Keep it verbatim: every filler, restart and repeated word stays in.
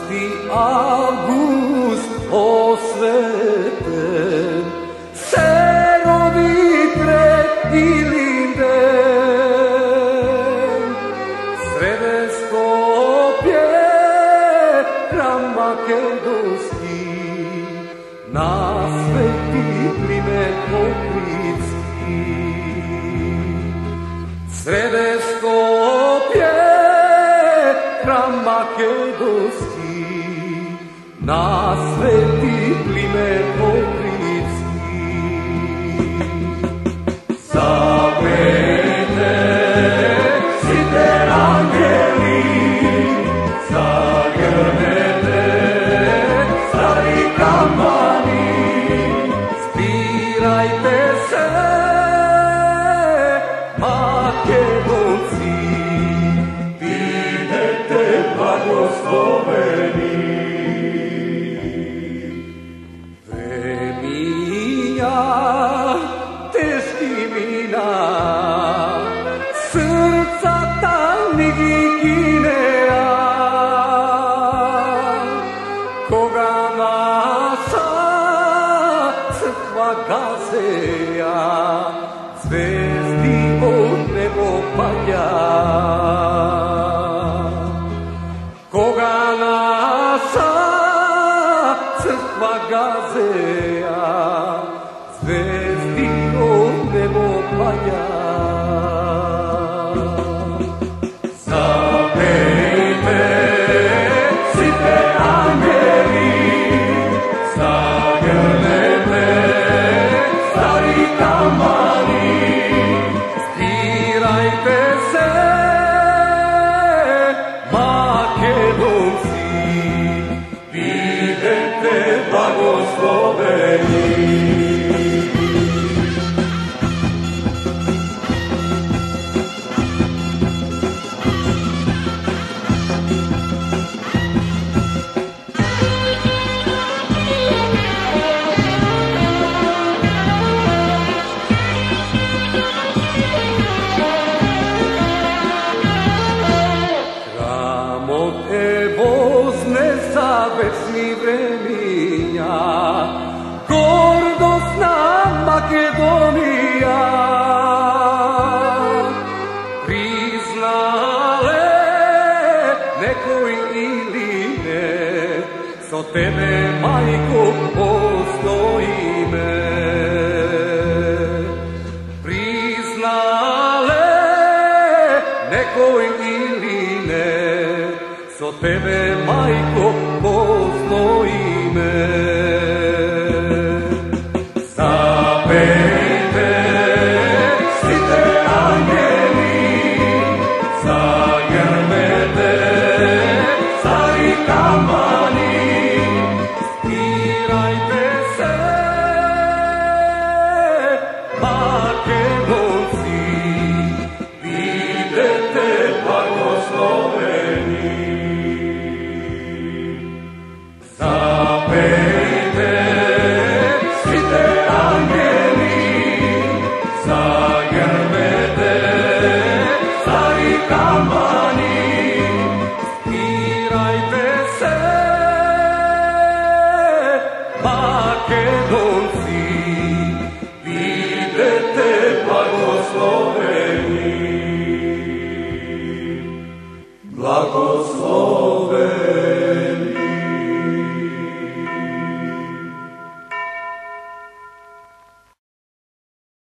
šesti avgust osveten se rodi pred Ilinden. Srede Skopje hram makedonski, na sveti Klimet Ohridski. Srede Skopje hram makedonski, na sveti Klimet Ohridski. Zapejte, site angeli, zagrmete, stari kampani, zbirajte se, Makedonci, budete blagosloveni. Vreminja teški mina, srca tamnih i Kinea, koga naša crkva gazeja, zvezdi od nebo palja. Koga naša crkva gazeja, zvezdi od nebo palja. Zapejte, site angeli, zagrmete, stari kampani, zbirajte se, Makedonci, budete blagosloveni. Večni vreminja, gordosna Makedonija, priznale nekoj ili ne, so tebe, majko, postojime. Priznale nekoj ili ne, so tebe, majko, poznojime.